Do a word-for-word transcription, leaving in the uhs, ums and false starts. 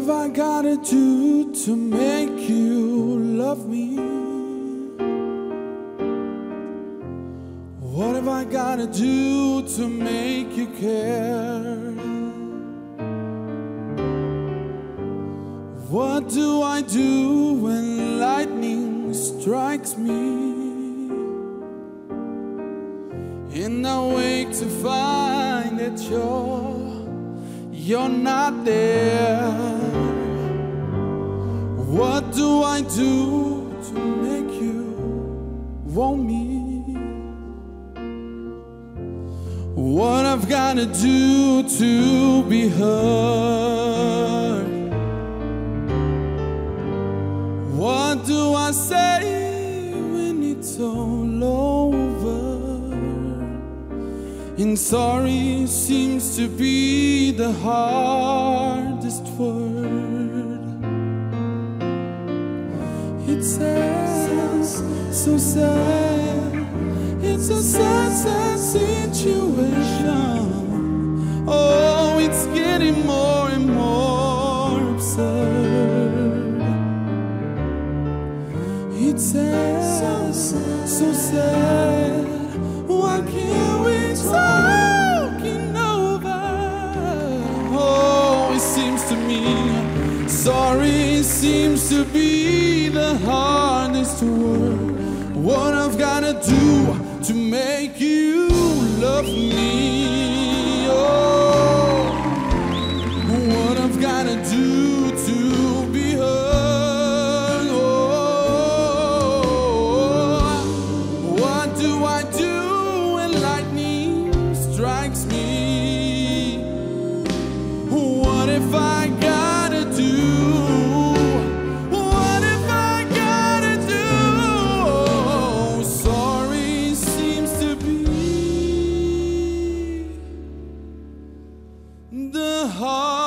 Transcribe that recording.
have I gotta do to make you love me? What have I gotta do to make you care? What do I do when lightning strikes me? And I wake to find that you're, you're not there. What do I do to make you want me? What I've gotta do to be heard? What do I say when it's all over? And sorry seems to be the hardest word. It's sad, so sad. It's a sad, sad situation. Oh, it's getting more and more absurd. It's sad, so sad. Why can't we talk it over? Oh, it seems to me sorry seems to be the hardest word. What I've gotta do to make you love me? Oh, what I've gotta do to be heard? Oh, what do I do when lightning strikes me? What if I gotta do? What if I gotta do? Oh, sorry seems to be the heart.